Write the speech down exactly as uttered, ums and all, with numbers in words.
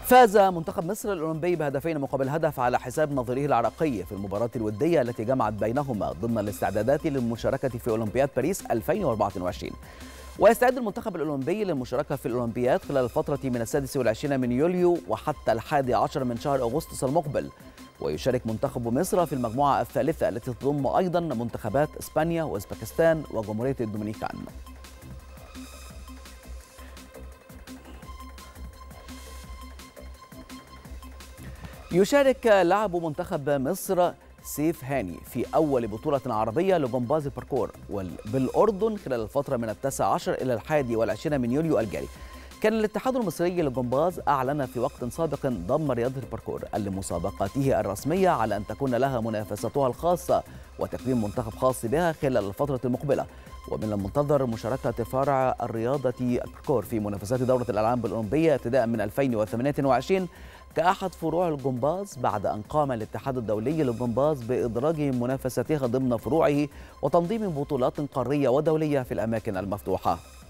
فاز منتخب مصر الأولمبي بهدفين مقابل هدف على حساب نظيره العراقي في المباراة الودية التي جمعت بينهما ضمن الاستعدادات للمشاركة في أولمبياد باريس ألفين وأربعة وعشرين. ويستعد المنتخب الأولمبي للمشاركة في الأولمبياد خلال الفترة من السادس والعشرين من يوليو وحتى الحادي عشر من شهر أغسطس المقبل. ويشارك منتخب مصر في المجموعة الثالثة التي تضم أيضا منتخبات إسبانيا وأوزبكستان وجمهورية الدومينيكان. يشارك لاعب منتخب مصر سيف هاني في أول بطولة عربية لجمباز الباركور بالأردن خلال الفترة من التاسع عشر إلى الحادي والعشرين من يوليو الجاري. كان الاتحاد المصري للجمباز أعلن في وقت سابق ضم رياضة الباركور لمسابقاته الرسمية على أن تكون لها منافستها الخاصة وتكوين منتخب خاص بها خلال الفترة المقبلة. ومن المنتظر مشاركة فرع الرياضة الباركور في منافسات دورة الألعاب الأولمبية ابتداء من ألفين وثمانية وعشرين كأحد فروع الجمباز، بعد أن قام الاتحاد الدولي للجمباز بإدراج منافستها ضمن فروعه وتنظيم بطولات قارية ودولية في الأماكن المفتوحة.